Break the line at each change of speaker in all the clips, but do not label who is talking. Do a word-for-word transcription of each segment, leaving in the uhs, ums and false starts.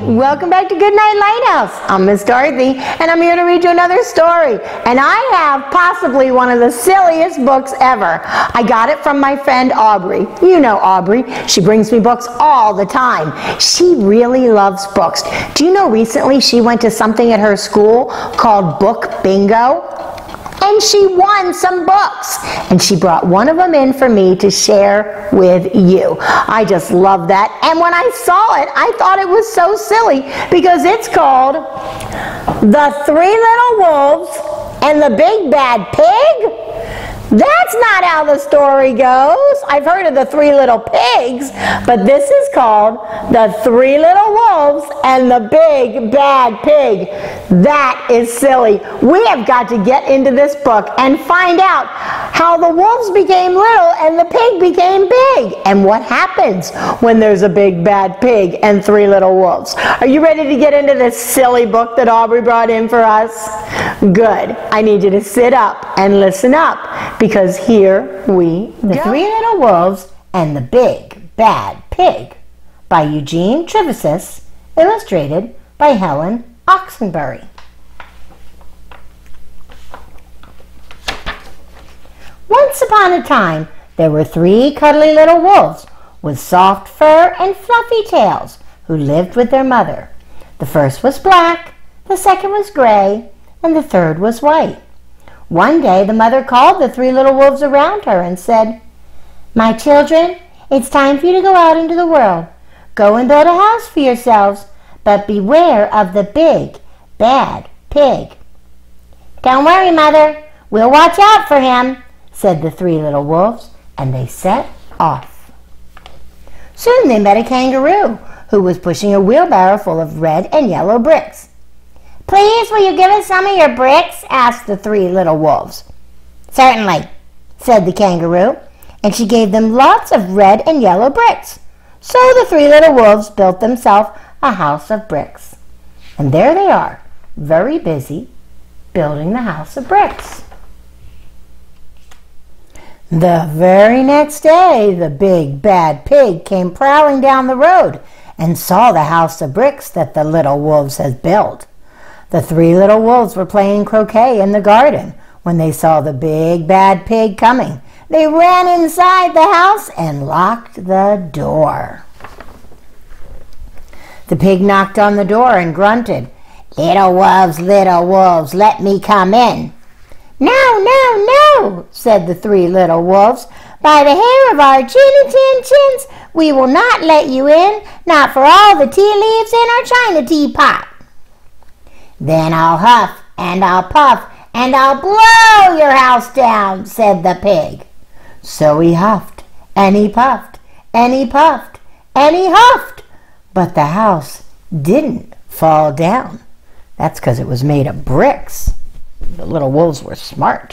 Welcome back to Goodnight Lighthouse. I'm Miss Dorothy, and I'm here to read you another story. And I have possibly one of the silliest books ever. I got it from my friend Aubrey. You know Aubrey. She brings me books all the time. She really loves books. Do you know recently she went to something at her school called Book Bingo? And she won some books, and she brought one of them in for me to share with you. I just love that, and when I saw it, I thought it was so silly because it's called The Three Little Wolves and the Big Bad Pig. That's not how the story goes. I've heard of the Three Little Pigs, but this is called The Three Little Wolves and the Big Bad Pig. That is silly. We have got to get into this book and find out how the wolves became little and the pig became big, and what happens when there's a big bad pig and three little wolves. Are you ready to get into this silly book that Aubrey brought in for us? Good. I need you to sit up and listen up, because here we go. The Three Little Wolves and the Big Bad Pig by Eugene Trevisius, illustrated by Helen Oxenbury. Once upon a time, there were three cuddly little wolves with soft fur and fluffy tails who lived with their mother. The first was black, the second was gray, and the third was white. One day, the mother called the three little wolves around her and said, "My children, it's time for you to go out into the world. Go and build a house for yourselves, but beware of the big, bad pig." "Don't worry, Mother. We'll watch out for him," said the three little wolves, and they set off. Soon they met a kangaroo who was pushing a wheelbarrow full of red and yellow bricks. "Please, will you give us some of your bricks?" asked the three little wolves. "Certainly," said the kangaroo, and she gave them lots of red and yellow bricks. So the three little wolves built themselves a house of bricks. And there they are, very busy building the house of bricks. The very next day, the big bad pig came prowling down the road and saw the house of bricks that the little wolves had built. The three little wolves were playing croquet in the garden when they saw the big bad pig coming. They ran inside the house and locked the door. The pig knocked on the door and grunted, "Little wolves, little wolves, let me come in." "No, no, no," said the three little wolves. "By the hair of our chinny chin chins, we will not let you in, not for all the tea leaves in our china teapot." "Then I'll huff and I'll puff and I'll blow your house down," said the pig. So he huffed and he puffed and he puffed and he huffed, but the house didn't fall down. That's because it was made of bricks. The little wolves were smart.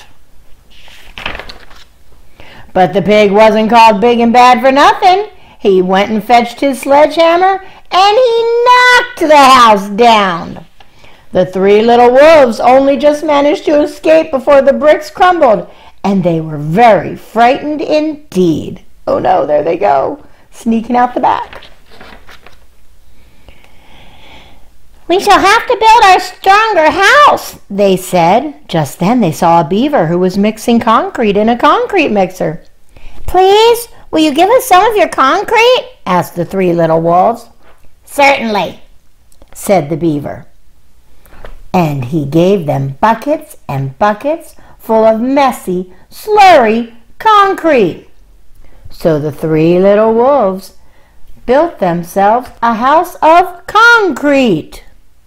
But the pig wasn't called big and bad for nothing. He went and fetched his sledgehammer and he knocked the house down. The three little wolves only just managed to escape before the bricks crumbled, and they were very frightened indeed. Oh no, there they go, sneaking out the back. "We shall have to build our stronger house," they said. Just then they saw a beaver who was mixing concrete in a concrete mixer. "Please, will you give us some of your concrete?" asked the three little wolves. "Certainly," said the beaver. And he gave them buckets and buckets full of messy, slurry concrete. So the three little wolves built themselves a house of concrete.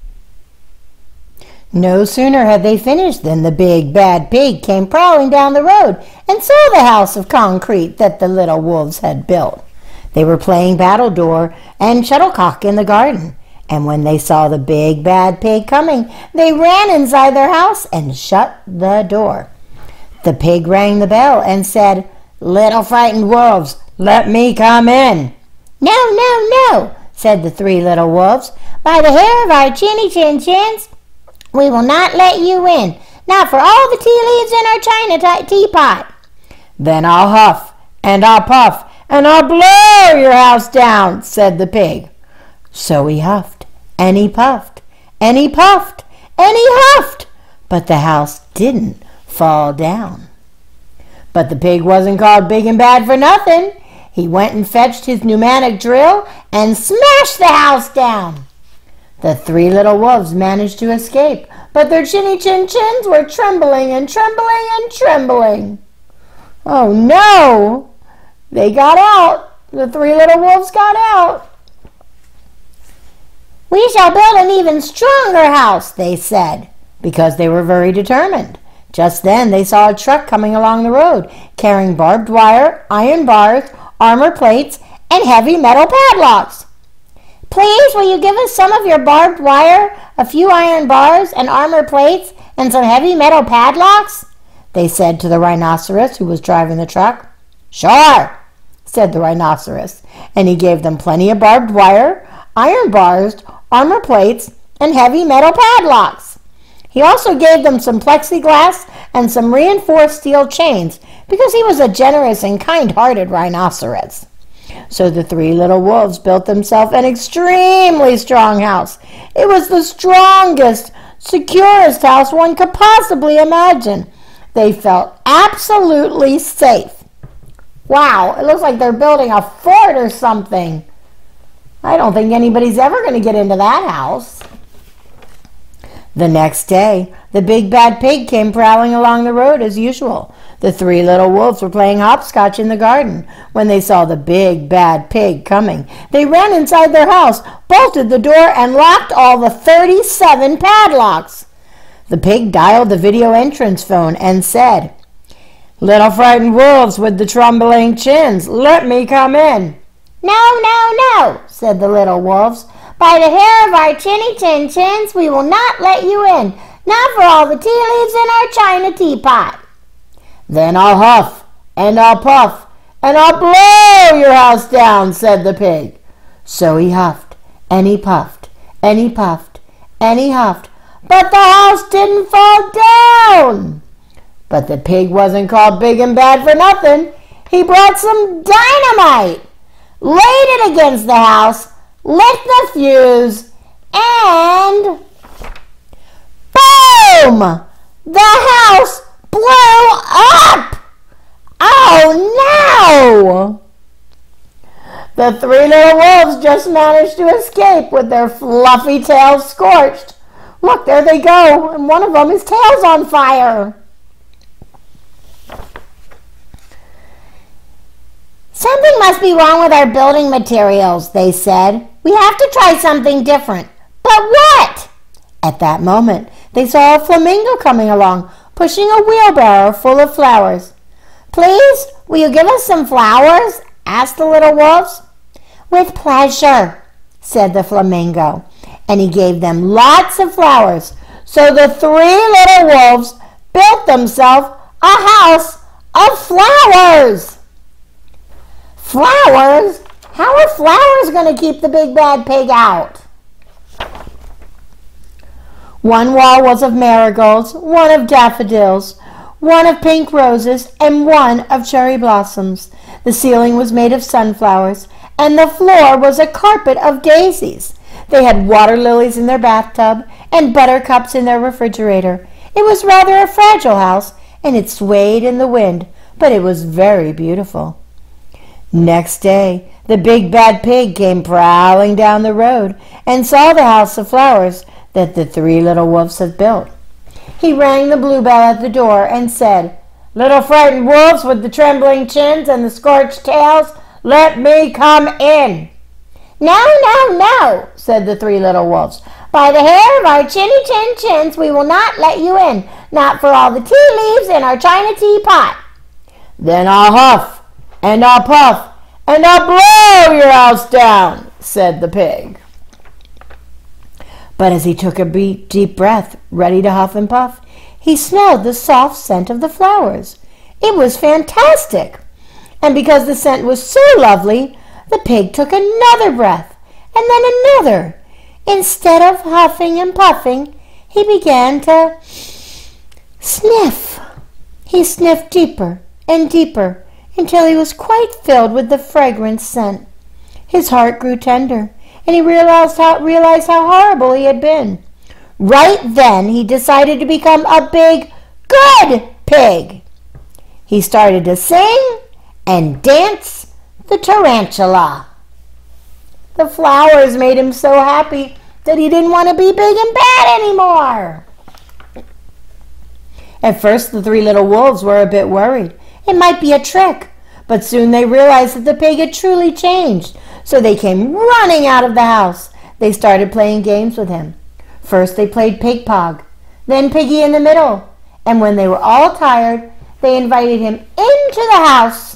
No sooner had they finished than the big bad pig came prowling down the road and saw the house of concrete that the little wolves had built. They were playing battledore and shuttlecock in the garden, and when they saw the big bad pig coming, they ran inside their house and shut the door. The pig rang the bell and said, "Little frightened wolves, let me come in." "No, no, no," said the three little wolves. "By the hair of our chinny chin chins, we will not let you in, not for all the tea leaves in our china teapot." "Then I'll huff and I'll puff and I'll blow your house down," said the pig. So he huffed and he puffed, and he puffed, and he huffed, but the house didn't fall down. But the pig wasn't called big and bad for nothing. He went and fetched his pneumatic drill and smashed the house down. The three little wolves managed to escape, but their chinny chin chins were trembling and trembling and trembling. Oh no! They got out. The three little wolves got out. "We shall build an even stronger house," they said, because they were very determined. Just then they saw a truck coming along the road, carrying barbed wire, iron bars, armor plates, and heavy metal padlocks. "Please, will you give us some of your barbed wire, a few iron bars, and armor plates, and some heavy metal padlocks?" they said to the rhinoceros who was driving the truck. "Sure," said the rhinoceros, and he gave them plenty of barbed wire, iron bars, armor plates, and heavy metal padlocks. He also gave them some plexiglass and some reinforced steel chains because he was a generous and kind-hearted rhinoceros. So the three little wolves built themselves an extremely strong house. It was the strongest, securest house one could possibly imagine. They felt absolutely safe. Wow, it looks like they're building a fort or something. I don't think anybody's ever going to get into that house. The next day, the big bad pig came prowling along the road as usual. The three little wolves were playing hopscotch in the garden when they saw the big bad pig coming. They ran inside their house, bolted the door, and locked all the thirty-seven padlocks. The pig dialed the video entrance phone and said, "Little frightened wolves with the trembling chins, let me come in." "No, no, no," said the little wolves. "By the hair of our chinny chin chins, we will not let you in, not for all the tea leaves in our china teapot." "Then I'll huff, and I'll puff, and I'll blow your house down," said the pig. So he huffed, and he puffed, and he puffed, and he huffed, but the house didn't fall down. But the pig wasn't called big and bad for nothing. He brought some dynamite, laid it against the house, lit the fuse, and boom! The house blew up! Oh no! The three little wolves just managed to escape with their fluffy tails scorched. Look, there they go, and one of them, his tail's on fire. "Something must be wrong with our building materials," they said. "We have to try something different." "But what?" At that moment, they saw a flamingo coming along, pushing a wheelbarrow full of flowers. "Please, will you give us some flowers?" asked the little wolves. "With pleasure," said the flamingo, and he gave them lots of flowers. So the three little wolves built themselves a house of flowers. Flowers? How are flowers going to keep the big bad pig out? One wall was of marigolds, one of daffodils, one of pink roses, and one of cherry blossoms. The ceiling was made of sunflowers, and the floor was a carpet of daisies. They had water lilies in their bathtub and buttercups in their refrigerator. It was rather a fragile house, and it swayed in the wind, but it was very beautiful. Next day, the big bad pig came prowling down the road and saw the house of flowers that the three little wolves had built. He rang the bluebell at the door and said, "Little frightened wolves with the trembling chins and the scorched tails, let me come in." "No, no, no," said the three little wolves. "By the hair of our chinny chin chins, we will not let you in, not for all the tea leaves in our china teapot." "Then I'll huff, and I'll puff, and I'll blow your house down," said the pig. But as he took a deep breath, ready to huff and puff, he smelled the soft scent of the flowers. It was fantastic. And because the scent was so lovely, the pig took another breath, and then another. Instead of huffing and puffing, he began to sniff. He sniffed deeper and deeper, until he was quite filled with the fragrant scent. His heart grew tender, and he realized how, realized how horrible he had been. Right then, he decided to become a big, good pig. He started to sing and dance the tarantula. The flowers made him so happy that he didn't want to be big and bad anymore. At first, the three little wolves were a bit worried. It might be a trick, but soon they realized that the pig had truly changed. So they came running out of the house. They started playing games with him. First they played Pig Pog, then Piggy in the Middle, and when they were all tired, they invited him into the house.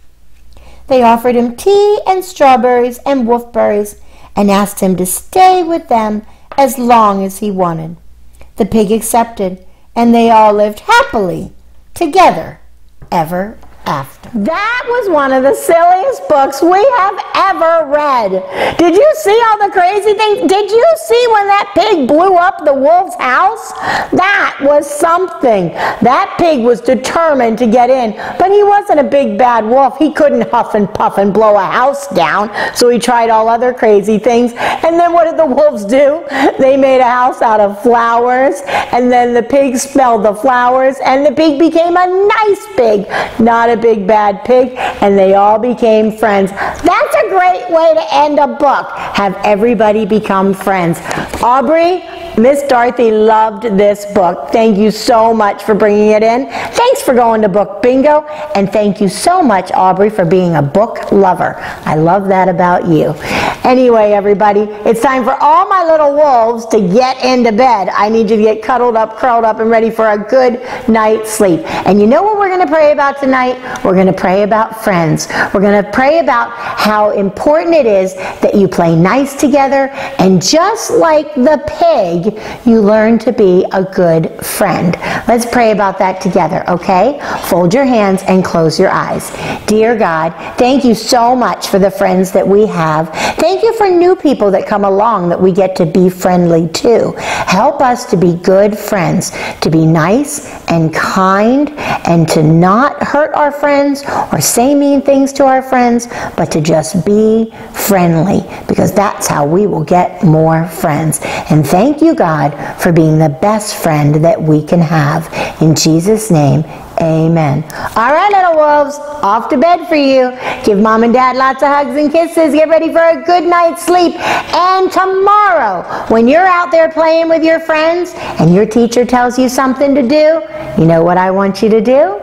They offered him tea and strawberries and wolfberries and asked him to stay with them as long as he wanted. The pig accepted, and they all lived happily together ever after. That was one of the silliest books we have ever read. Did you see all the crazy things? Did you see when that pig blew up the wolf's house? That was something. That pig was determined to get in, but he wasn't a big bad wolf. He couldn't huff and puff and blow a house down, so he tried all other crazy things. And then what did the wolves do? They made a house out of flowers, and then the pig smelled the flowers, and the pig became a nice pig, not a big bad pig, and they all became friends. That's a great way to end a book. Have everybody become friends. Aubrey, Miss Dorothy loved this book. Thank you so much for bringing it in. Thanks for going to Book Bingo, and thank you so much, Aubrey, for being a book lover. I love that about you. Anyway, everybody, it's time for all my little wolves to get into bed. I need you to get cuddled up, curled up, and ready for a good night's sleep. And you know what we're going to pray about tonight? We're going to pray about friends. We're going to pray about how important it is that you play nice together, and just like the pig, you learn to be a good friend. Let's pray about that together, okay? Fold your hands and close your eyes. Dear God, thank you so much for the friends that we have. Thank you for new people that come along that we get to be friendly to. Help us to be good friends, to be nice and kind, and to not hurt our friends or say mean things to our friends, but to just be friendly, because that's how we will get more friends. And thank you, God, for being the best friend that we can have. In Jesus' name, amen. All right, little wolves, off to bed for you. Give Mom and Dad lots of hugs and kisses. Get ready for a good night's sleep. And tomorrow, when you're out there playing with your friends and your teacher tells you something to do, you know what I want you to do?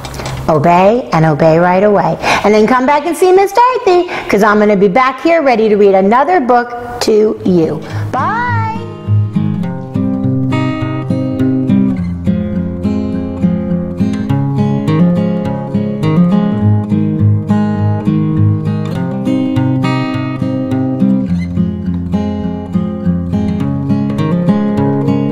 Obey, and obey right away. And then come back and see Miss Dorothy, because I'm going to be back here ready to read another book to you. Bye!